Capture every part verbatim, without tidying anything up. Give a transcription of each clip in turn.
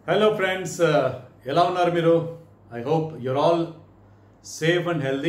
Hello friends, ఎలా ఉన్నారు మీరు? I hope you're all safe and healthy.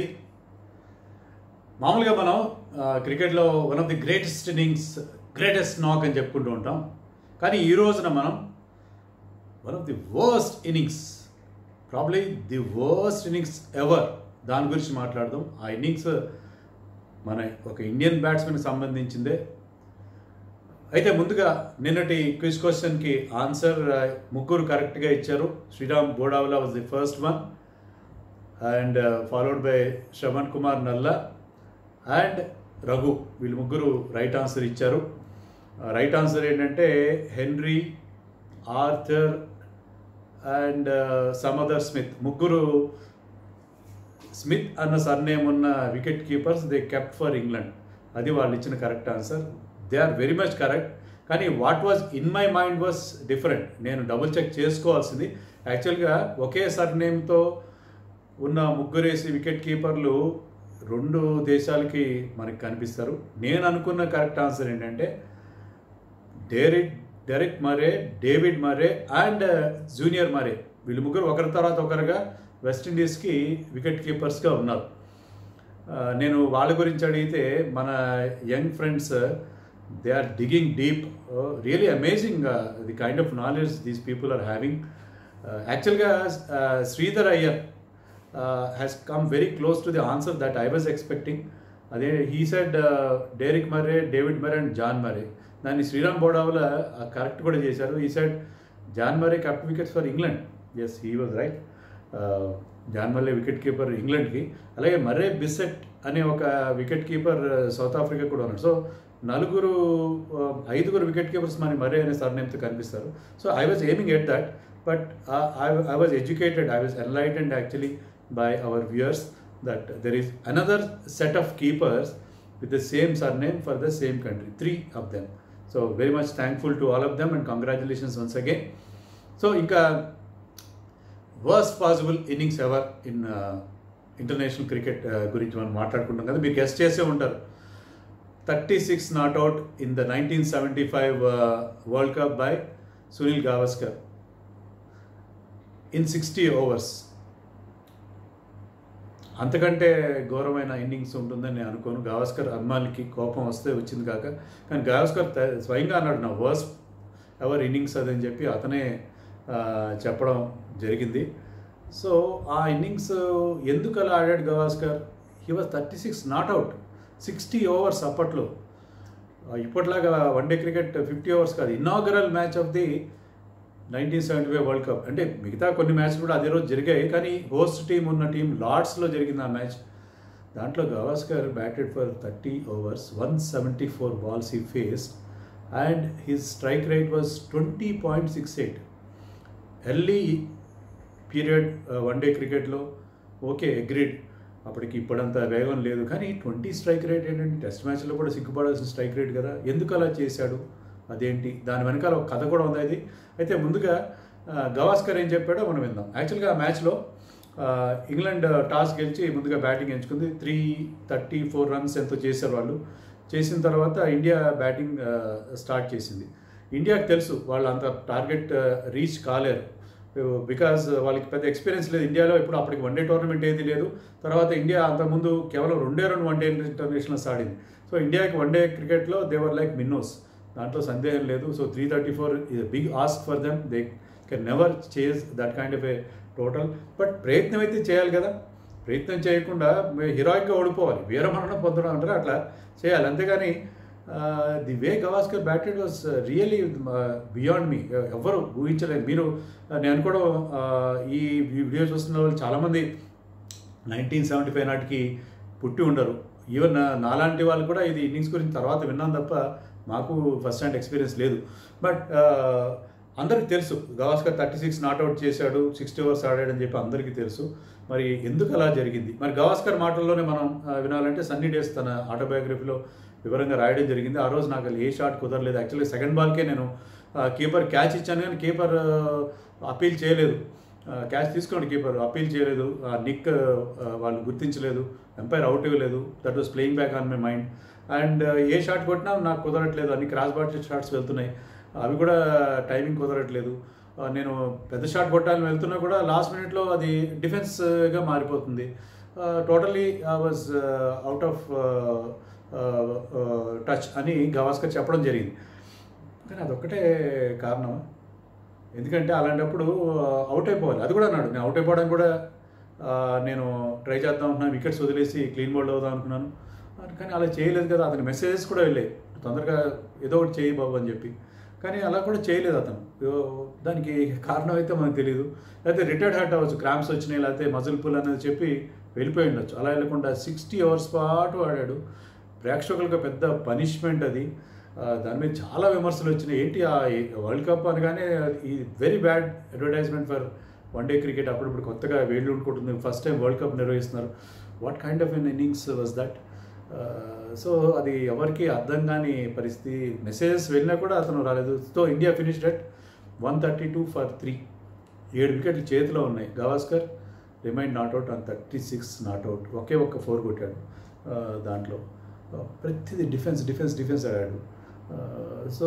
మామూలుగా మనం క్రికెట్లో one of the greatest innings greatest knock అని చెప్పుకుంటూ ఉంటాం. కానీ ఈ రోజున మనం one of the worst innings probably the worst innings ever దాని గురించి మాట్లాడదాం. ఆ ఇన్నింగ్స్ మన ఒక ఇండియన్ బ్యాట్స్మెన్కి సంబంధించిందే. అయితే ముందుగా నిన్నటి క్విజ్ క్వశ్చన్కి ఆన్సర్ ముగ్గురు కరెక్ట్గా ఇచ్చారు. Sriram Bodawala was the first one and followed by Shravan Kumar Nalla and Raghu. వీళ్ళు ముగ్గురు రైట్ ఆన్సర్ ఇచ్చారు. రైట్ ఆన్సర్ ఏంటంటే Henry, Arthur and some other Smith. ముగ్గురు స్మిత్ అన్న సర్నేమ్ ఉన్న wicket keepers they kept for England. అది వాళ్ళు ఇచ్చిన correct answer. They are very much correct. కానీ what was in my mind was different. నేను డబుల్ చెక్ చేసుకోవాల్సింది. యాక్చువల్గా ఒకే సర్నేమ్తో ఉన్న ముగ్గురేసి వికెట్ కీపర్లు రెండు దేశాలకి మనకి కనిపిస్తారు. నేను అనుకున్న కరెక్ట్ ఆన్సర్ ఏంటంటే Derek Derek Murray, David Murray and Junior Murray. వీళ్ళు ముగ్గురు ఒకరి తర్వాత ఒకరుగా వెస్టిండీస్కి వికెట్ కీపర్స్గా ఉన్నారు. నేను వాళ్ళ గురించి అడిగితే మన young friends they are digging deep. Really amazing the kind of knowledge these people are having. యాక్చువల్గా Sridhar Iyer has come very close to the answer that I was expecting. అదే he said Derek Murray, David Murray and John Murray. దాన్ని Sriram Bodawala correct కూడా చేశారు. He said John Murray kept wickets for England. Yes, he was right. John Murray wicket keeper ఇంగ్లాండ్కి. అలాగే Murray bisect అనే ఒక wicket keeper south Africa కూడా ఉన్నాడు. So నలుగురు ఐదుగురు వికెట్ కీపర్స్ మన మర్రే అనే సర్నేమ్తో కనిపిస్తారు. So I was aiming at that, but I was educated, I was enlightened actually by our viewers that there is another set of keepers with the same surname for the same country, three of them. So very much thankful to all of them and congratulations once again. So inka worst possible innings ever in uh, international cricket gurinchi మనం మాట్లాడుకుంటాం కదా. మీరు guest చేసే ఉంటారు. thirty-six not out in the nineteen seventy-five uh, World Cup by Sunil Gavaskar in sixty overs. అంతకంటే ఘోరమైన innings ఉంటుందని నేను అనుకోను. గవాస్కర్ అభిమానులకి కోపం వస్తే వచ్చింది కాక, కానీ గవాస్కర్ స్వయంగా అన్నాడు నా వర్స్ట్ ఎవర్ ఇన్నింగ్స్ అదని చెప్పి అతనే చెప్పడం జరిగింది. సో ఆ ఇన్నింగ్స్ ఎందుకు అలా ఆడాడు Gavaskar? He was thirty six not out, sixty overs. అప్పట్లో ఇప్పట్లాగా one day cricket fifty overs కాదు. Inaugural match of the nineteen seventy five world cup. అంటే మిగతా కొన్ని మ్యాచ్లు కూడా అదే రోజు జరిగాయి, కానీ హోస్ట్ టీం ఉన్న టీం లార్డ్స్లో జరిగింది ఆ మ్యాచ్. దాంట్లో Gavaskar batted for thirty overs, one seventy four balls he faced and his strike rate was twenty point six eight. Early period one day క్రికెట్లో ఓకే అగ్రీడ్, అప్పటికి ఇప్పుడంత వేగం లేదు, కానీ ట్వంటీ స్ట్రైక్ రేట్ ఏంటంటే టెస్ట్ మ్యాచ్లో కూడా సిగ్గుపడాల్సిన స్ట్రైక్ రేట్ కదా. ఎందుకు అలా చేశాడు, అదేంటి, దాని వెనకాల ఒక కథ కూడా ఉంది. అది అయితే ముందుగా గవాస్కర్ ఏం చెప్పాడో మనం విందాం. యాక్చువల్గా ఆ మ్యాచ్లో ఇంగ్లాండ్ టాస్ గెలిచి ముందుగా బ్యాటింగ్ ఎంచుకుంది. త్రీ థర్టీ ఫోర్ రన్స్ ఎంతో చేశారు వాళ్ళు. చేసిన తర్వాత ఇండియా బ్యాటింగ్ స్టార్ట్ చేసింది. ఇండియాకి తెలుసు వాళ్ళు అంత టార్గెట్ రీచ్ కాలేరు, బికాజ్ వాళ్ళకి పెద్ద ఎక్స్పీరియన్స్ లేదు ఇండియాలో. ఇప్పుడు అప్పటికి వన్ డే టోర్నమెంట్ ఏది లేదు. తర్వాత ఇండియా అంతకుముందు కేవలం రెండే రెండు వన్ డే ఇంటర్నేషనల్స్ ఆడింది. సో ఇండియాకి వన్ డే క్రికెట్లో దేవర్ లైక్ మిన్నోస్, దాంట్లో సందేహం లేదు. So three thirty four is big ask for them. They can never chase that kind of a total. But ప్రయత్నం అయితే చేయాలి కదా. ప్రయత్నం చేయకుండా హీరోయిక్గా ఓడిపోవాలి, వీరమరణం పొందడం అంటారు, అట్లా చేయాలి. అంతేగాని the way Gavaskar batted was really beyond me. ఎవరు ఊహించలేదు. మీరు నేను అనుకోవడం ఈ వీడియో చూస్తున్న వాళ్ళు చాలామంది నైన్టీన్ సెవెంటీ ఫైవ్ నాటికి పుట్టి ఉండరు. ఈవెన్ నాలాంటి వాళ్ళు కూడా ఇది ఇన్నింగ్స్ గురించి తర్వాత విన్నాను తప్ప మాకు ఫస్ట్ హ్యాండ్ ఎక్స్పీరియన్స్ లేదు. బట్ అందరికీ తెలుసు గవాస్కర్ థర్టీ సిక్స్ నాట్అవుట్ చేశాడు, సిక్స్టీ ఓవర్స్ ఆడాడని చెప్పి అందరికీ తెలుసు. మరి ఎందుకు అలా జరిగింది? మరి గవాస్కర్ మాటల్లోనే మనం వినాలంటే సన్నీ డేస్ తన ఆటోబయోగ్రఫీలో వివరంగా రాయడం జరిగింది. ఆ రోజు నాకు ఏ షాట్ కుదరలేదు. యాక్చువల్లీ సెకండ్ బాల్కే నేను కీపర్ క్యాచ్ ఇచ్చాను, కానీ కీపర్ అప్పీల్ చేయలేదు. క్యాచ్ తీసుకున్నాడు కీపర్, అప్పీల్ చేయలేదు. నిక్ వాళ్ళు గుర్తించలేదు, ఎంపైర్ అవుట్ ఇవ్వలేదు. That was playing back on my mind. And ఏ షాట్ కొట్టినా నాకు కుదరట్లేదు, అన్ని క్రాస్ బాట్ షాట్స్ వెళ్తున్నాయి, అవి కూడా టైమింగ్ కుదరట్లేదు. నేను పెద్ద షాట్ కొట్టాలని వెళ్తున్నా కూడా లాస్ట్ మినిట్లో అది డిఫెన్స్గా మారిపోతుంది. Totally I was out of touch అని గవాస్కర్ చెప్పడం జరిగింది. కానీ అదొక్కటే కారణం. ఎందుకంటే అలాంటప్పుడు అవుట్ అయిపోవాలి. అది కూడా అన్నాడు, నేను అవుట్ అయిపోవడానికి కూడా నేను ట్రై చేద్దాం అనుకున్నాను, వికెట్స్ వదిలేసి క్లీన్ బౌల్డ్ అవుదాం అనుకున్నాను. కానీ అలా చేయలేదు కదా. అతని మెసేజెస్ కూడా వెళ్ళాయి, తొందరగా ఏదో ఒకటి చేయి బాబు అని చెప్పి. కానీ అలా కూడా చేయలేదు అతను. దానికి కారణం అయితే మనకు తెలియదు. లేకపోతే రిటైర్డ్ హార్ట్ అవ్వచ్చు, క్రాంప్స్ వచ్చినాయి, లేకపోతే మజిల్ పుల్ అనేది చెప్పి వెళ్ళిపోయి ఉండొచ్చు. అలా వెళ్ళకుండా సిక్స్టీ అవర్స్ పాటు ఆడాడు. ప్రేక్షకులకు పెద్ద పనిష్మెంట్ అది. దాని మీద చాలా విమర్శలు వచ్చినాయి. ఏంటి ఆ వరల్డ్ కప్ అనగానే ఈ very bad advertisement for one day cricket. అప్పుడప్పుడు కొత్తగా వేళ్ళు ఉండుకుంటుంది, ఫస్ట్ టైం వరల్డ్ కప్ నిర్వహిస్తున్నారు. What kind of an innings was that? So అది ఎవరికి అర్థం కాని పరిస్థితి. మెసేజెస్ వెళ్ళినా కూడా అతను రాలేదు. So India finished at one thirty two for three. ఏడు వికెట్లు చేతిలో ఉన్నాయి. Gavaskar remained not out on thirty six not out. ఒకే ఒక్క ఫోర్ కొట్టాడు. దాంట్లో ప్రతిదీ డిఫెన్స్ డిఫెన్స్ డిఫెన్స్ ఆడాడు. సో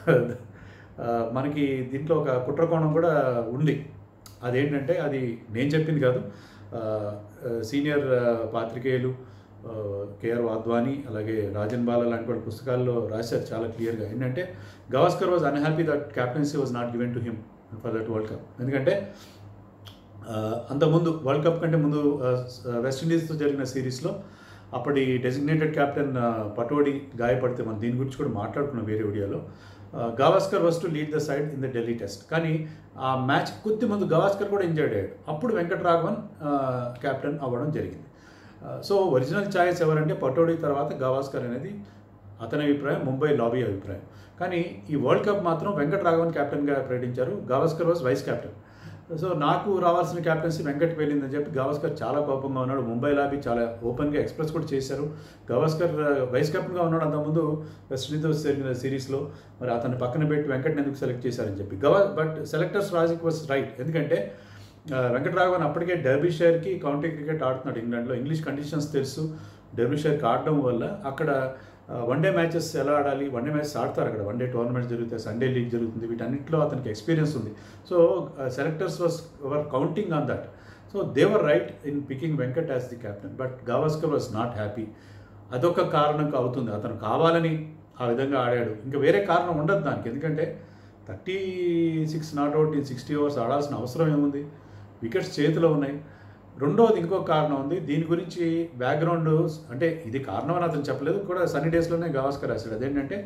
మనకి దీంట్లో ఒక కుట్రకోణం కూడా ఉంది. అదేంటంటే అది నేను చెప్పింది కాదు, సీనియర్ పాత్రికేయులు కేఆర్ వాద్వాని అలాగే రాజన్ బాలా లాంటి వాళ్ళ పుస్తకాల్లో రాశారు చాలా క్లియర్గా. ఏంటంటే Gavaskar was unhappy that captaincy was not given to him for that world cup. ఎందుకంటే అంతకుముందు వరల్డ్ కప్ కంటే ముందు వెస్టిండీస్తో జరిగిన సిరీస్లో అప్పటి డెసిగ్నేటెడ్ కెప్టెన్ పటోడి గాయపడితే మనం దీని గురించి కూడా మాట్లాడుకున్నాం వేరే వీడియోలో. Gavaskar was to lead the side in the Delhi test. కానీ ఆ మ్యాచ్ కొద్ది ముందు గవాస్కర్ కూడా ఇంజర్డ్ అయ్యాడు. అప్పుడు వెంకటరాఘవన్ కెప్టెన్ అవ్వడం జరిగింది. సో ఒరిజినల్ ఛాయిస్ ఎవరంటే పటోడి తర్వాత గవాస్కర్ అనేది అతని అభిప్రాయం, ముంబై లాబీ అభిప్రాయం. కానీ ఈ వరల్డ్ కప్ మాత్రం వెంకటరాఘవన్ కెప్టెన్గా ప్రకటించారు. Gavaskar was vice captain. So నాకు రావాల్సిన క్యాప్టెన్సీ వెంకట్ వెళ్ళిందని చెప్పి గవాస్కర్ చాలా కోపంగా ఉన్నాడు. ముంబై లాబీ చాలా ఓపెన్గా ఎక్స్ప్రెస్ కూడా చేశారు. గవాస్కర్ వైస్ కెప్టెన్గా ఉన్నాడు అంతకుముందు వెస్టిండీస్తో జరిగిన సిరీస్లో. మరి అతన్ని పక్కన పెట్టి వెంకట్ని ఎందుకు సెలెక్ట్ చేశారని చెప్పి గవా but selectors logic was right. ఎందుకంటే వెంకటరాఘవన్ అప్పటికే డెర్బీషైర్కి కౌంటీ క్రికెట్ ఆడుతున్నాడు ఇంగ్లాండ్లో. ఇంగ్లీష్ కండిషన్స్ తెలుసు. డెర్బీషైర్కి ఆడడం వల్ల అక్కడ వన్ డే మ్యాచెస్ ఎలా ఆడాలి, వన్ డే మ్యాచెస్ ఆడతారు అక్కడ. వన్ డే టోర్నమెంట్స్ జరుగుతాయి, సండే లీగ్ జరుగుతుంది, వీటన్నిటిలో అతనికి ఎక్స్పీరియన్స్ ఉంది. So selectors was were counting on that. So they were right in picking Venkat as the captain. But Gavaskar was not happy. అదొక కారణం అవుతుంది. అతను కావాలని ఆ విధంగా ఆడాడు, ఇంకా వేరే కారణం ఉండదు దానికి. ఎందుకంటే thirty six not out in sixty overs ఆడాల్సిన అవసరం ఏముంది? వికెట్స్ చేతిలో ఉన్నాయి. రెండవది ఇంకొక కారణం ఉంది. దీని గురించి బ్యాక్గ్రౌండ్ అంటే ఇది కారణం అని అతను చెప్పలేదు కూడా, సన్నీ డేస్లోనే గవాస్కర్ రాశాడు. అదేంటంటే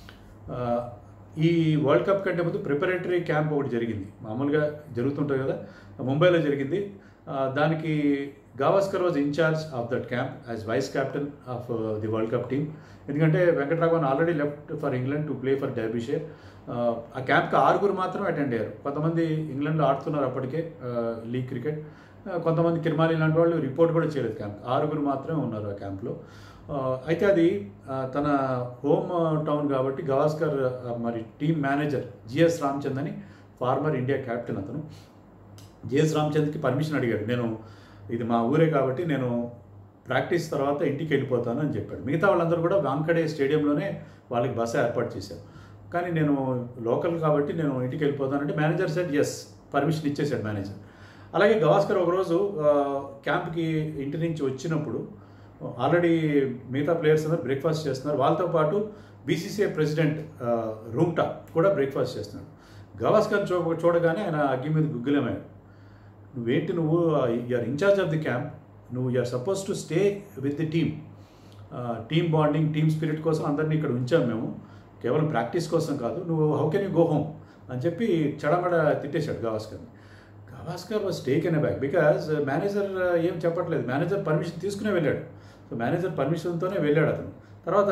ఈ వరల్డ్ కప్ కంటే ముందు ప్రిపరేటరీ క్యాంప్ ఒకటి జరిగింది, మామూలుగా జరుగుతుంటుంది కదా, ముంబైలో జరిగింది. దానికి Gavaskar was in charge of that camp as vice captain of the world cup team. ఎందుకంటే Venkataraghavan already left for England to play for Derbyshire. ఆ క్యాంప్కి ఆరుగురు మాత్రమే అటెండ్ అయ్యారు. కొంతమంది ఇంగ్లాండ్లో ఆడుతున్నారు అప్పటికే లీగ్ క్రికెట్, కొంతమంది కిర్మాలి లాంటి వాళ్ళు రిపోర్ట్ కూడా చేయలేదు క్యాంప్. ఆరుగురు మాత్రమే ఉన్నారు ఆ క్యాంప్లో. అయితే అది తన హోమ్ టౌన్ కాబట్టి గవాస్కర్ మరి టీమ్ మేనేజర్ జిఎస్ రామచంద్ అని ఫార్మర్ ఇండియా కెప్టెన్, అతను జిఎస్ రామచంద్కి పర్మిషన్ అడిగాడు. నేను ఇది మా ఊరే కాబట్టి నేను ప్రాక్టీస్ తర్వాత ఇంటికి వెళ్ళిపోతాను అని చెప్పాడు. మిగతా వాళ్ళందరూ కూడా వాంకడే స్టేడియంలోనే వాళ్ళకి బస ఏర్పాటు చేశారు. కానీ నేను లోకల్ కాబట్టి నేను ఇంటికి వెళ్ళిపోతానంటే మేనేజర్ సెడ్ ఎస్, పర్మిషన్ ఇచ్చేసాడు మేనేజర్. అలాగే గవాస్కర్ ఒకరోజు క్యాంప్కి ఇంటి నుంచి వచ్చినప్పుడు ఆల్రెడీ మిగతా ప్లేయర్స్ అందరూ బ్రేక్ఫాస్ట్ చేస్తున్నారు. వాళ్ళతో పాటు బీసీసీఐ ప్రెసిడెంట్ రూమ్ టాప్ కూడా బ్రేక్ఫాస్ట్ చేస్తున్నాడు. గవాస్కర్ చూ చూడగానే ఆయన అగ్గి మీద గుగ్గులమయ్యాడు. నువ్వేంటి, నువ్వు you're in charge of the camp, నువ్వు you're suppose to stay with the team, team bonding team spirit కోసం అందరినీ ఇక్కడ ఉంచాము మేము, కేవలం ప్రాక్టీస్ కోసం కాదు, నువ్వు how can you go home అని చెప్పి చడమడ తిట్టేశాడు గవాస్కర్ని. Gavaskar was taken aback because manager ఏం చెప్పట్లేదు, మేనేజర్ పర్మిషన్ తీసుకునే వెళ్ళాడు. సో మేనేజర్ పర్మిషన్తోనే వెళ్ళాడు అతను. తర్వాత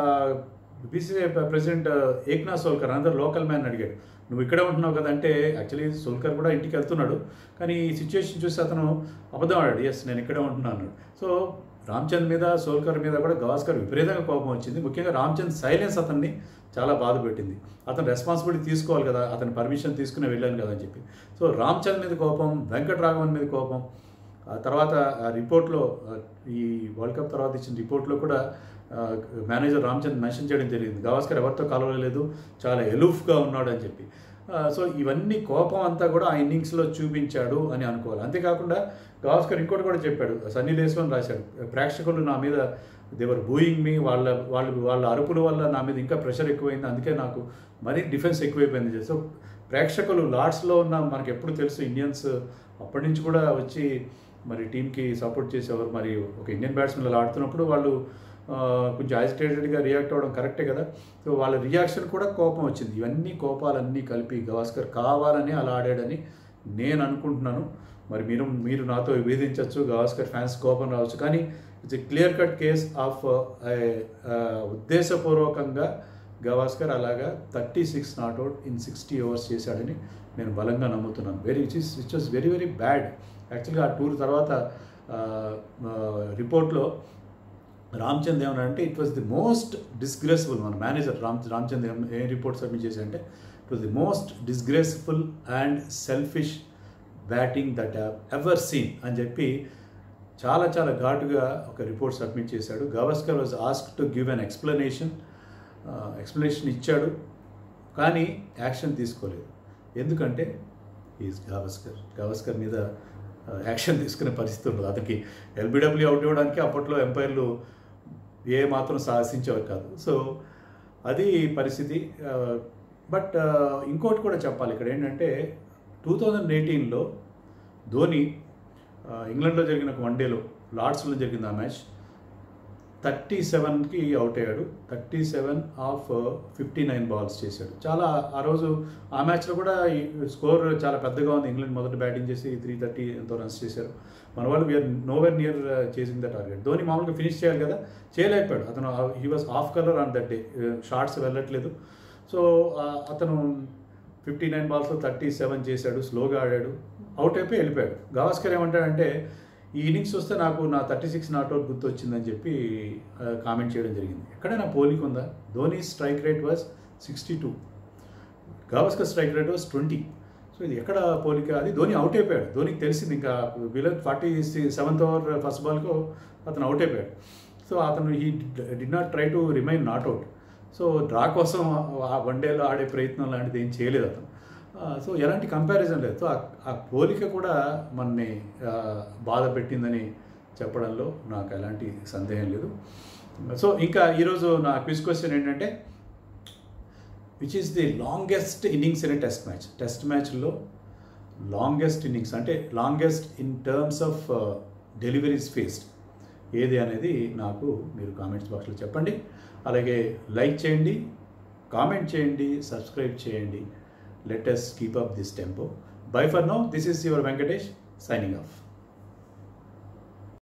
బీసీసీఐ ప్రెసిడెంట్ ఏక్నాథ్ సోల్కర్ అందరు లోకల్ మ్యాన్ అడిగాడు, నువ్వు ఇక్కడే ఉంటున్నావు కదంటే, యాక్చువల్లీ సోల్కర్ కూడా ఇంటికి వెళ్తున్నాడు కానీ ఈ సిచ్యువేషన్ చూసి అతను అబద్ధం ఆడాడు, ఎస్ నేను ఇక్కడే ఉంటున్నాను అన్నాడు. సో రామ్చంద్ మీద సోల్కర్ మీద కూడా గవాస్కర్ విపరీతంగా కోపం వచ్చింది. ముఖ్యంగా రామ్చంద్ సైలెన్స్ అతన్ని చాలా బాధ పెట్టింది. అతను రెస్పాన్సిబిలిటీ తీసుకోవాలి కదా, అతని పర్మిషన్ తీసుకుని వెళ్ళాను కదా అని చెప్పి. సో రామ్చంద్ మీద కోపం, వెంకటరాఘవన్ మీద కోపం. తర్వాత రిపోర్ట్లో ఈ వరల్డ్ కప్ తర్వాత ఇచ్చిన రిపోర్ట్లో కూడా మేనేజర్ రామ్చంద్ మెన్షన్ చేయడం జరిగింది, గవాస్కర్ ఎవరితో కలవలేదు, చాలా ఎలూఫ్గా ఉన్నాడు అని చెప్పి. సో ఇవన్నీ కోపం అంతా కూడా ఆ ఇన్నింగ్స్లో చూపించాడు అని అనుకోవాలి. అంతేకాకుండా గవాస్కర్ ఇంకోటి కూడా చెప్పాడు, సన్నీ దేశం రాశాడు, ప్రేక్షకులు నా మీద దేవర్ బూయింగ్ మీ, వాళ్ళ వాళ్ళు వాళ్ళ అరుపుల వల్ల నా మీద ఇంకా ప్రెషర్ ఎక్కువైంది, అందుకే నాకు మరీ డిఫెన్స్ ఎక్కువైపోయింది. సో ప్రేక్షకులు లార్డ్స్లో ఉన్న మనకు ఎప్పుడు తెలుసు ఇండియన్స్ అప్పటి నుంచి కూడా వచ్చి మరి టీంకి సపోర్ట్ చేసేవారు. మరి ఒక ఇండియన్ బ్యాట్స్మెన్ అలా ఆడుతున్నప్పుడు వాళ్ళు కొంచెం యాజిటేటెడ్గా రియాక్ట్ అవ్వడం కరెక్టే కదా. సో వాళ్ళ రియాక్షన్ కూడా కోపం వచ్చింది. ఇవన్నీ కోపాలన్నీ కలిపి గవాస్కర్ కావాలని అలా ఆడాడని నేను అనుకుంటున్నాను. మరి మీరు మీరు నాతో విభేదించవచ్చు, గవాస్కర్ ఫ్యాన్స్ కోపం రావచ్చు, కానీ it's a clear cut case of ఉద్దేశపూర్వకంగా గవాస్కర్ అలాగా thirty six not out in sixty overs చేశాడని నేను బలంగా నమ్ముతున్నాను. Very which is which was very very bad. యాక్చువల్గా ఆ టూర్ తర్వాత రిపోర్ట్లో రామ్చంద్ ఏమన్నా it was the most disgraceful, మన మేనేజర్ రామ్ రామ్చంద్ ఏం ఏ రిపోర్ట్ సబ్మిట్ చేశారంటే it was the most disgraceful and selfish batting that have ever seen అని చెప్పి చాలా చాలా ఘాటుగా ఒక రిపోర్ట్ సబ్మిట్ చేశాడు. Gavaskar was ask to give an explanation explanation ఇచ్చాడు, కానీ యాక్షన్ తీసుకోలేదు. ఎందుకంటే ఈజ్ గవాస్కర్ గవాస్కర్ మీద యాక్షన్ తీసుకునే పరిస్థితి ఉండదు. అతనికి ఎల్బిడబ్ల్యూ అవుట్ ఇవ్వడానికి అప్పట్లో ఎంపైర్లు ఏ మాత్రం సాహసించేవారు కాదు. సో అది పరిస్థితి. బట్ ఇంకోటి కూడా చెప్పాలి ఇక్కడ ఏంటంటే టూ థౌజండ్ ఎయిటీన్లో ధోని ఇంగ్లాండ్లో జరిగిన ఒక వన్డేలో లార్డ్స్లో జరిగింది ఆ మ్యాచ్, థర్టీ సెవెన్కి అవుట్ అయ్యాడు. Thirty seven of fifty nine balls చేశాడు. చాలా ఆ రోజు ఆ మ్యాచ్లో కూడా స్కోర్ చాలా పెద్దగా ఉంది. ఇంగ్లాండ్ మొదట బ్యాటింగ్ చేసి త్రీ థర్టీ ఎంతో రన్స్ చేశారు. మన వాళ్ళు we are nowhere near chasing the target. Dhoni మామూలుగా ఫినిష్ చేయాలి కదా, చేయలేకపోయాడు. అతను he was off colour on that day, shots వెళ్ళట్లేదు. సో అతను ఫిఫ్టీ నైన్ బాల్స్లో థర్టీ సెవెన్ చేశాడు, స్లోగా ఆడాడు, అవుట్ అయిపోయి వెళ్ళిపోయాడు. గవాస్కర్ ఏమంటాడంటే ఈ ఇన్నింగ్స్ వస్తే నాకు నా థర్టీ సిక్స్ నాట్అవుట్ గుర్తు వచ్చిందని చెప్పి కామెంట్ చేయడం జరిగింది. ఎక్కడైనా పోలిక ఉందా? Dhoni strike rate was sixty two, Gavaskar strike rate was twenty. So ఇది ఎక్కడ పోలిక? అది ధోని అవుట్ అయిపోయాడు. ధోనికి తెలిసింది ఇంకా వీళ్ళ ఫార్టీ సెవెంత్ ఓవర్ ఫస్ట్ బాల్కు అతను అవుట్ అయిపోయాడు. సో అతను he did not try to remain not out. So draw కోసం ఆ వన్డేలో ఆడే ప్రయత్నం లాంటిది ఏం చేయలేదు అతను. సో ఎలాంటి కంపారిజన్ లేదు. సో ఆ పోలిక కూడా మనని బాధ పెట్టిందని చెప్పడంలో నాకు ఎలాంటి సందేహం లేదు. సో ఇంకా ఈరోజు నా క్విజ్ క్వశ్చన్ ఏంటంటే which is the longest innings in a test match? Test మ్యాచ్లో లాంగెస్ట్ ఇన్నింగ్స్ అంటే longest in terms of deliveries faced ఏది అనేది నాకు మీరు కామెంట్స్ బాక్స్లో చెప్పండి. అలాగే లైక్ చేయండి, కామెంట్ చేయండి, సబ్స్క్రైబ్ చేయండి. Let us keep up this tempo. Bye for now. This is your Venkatesh signing off.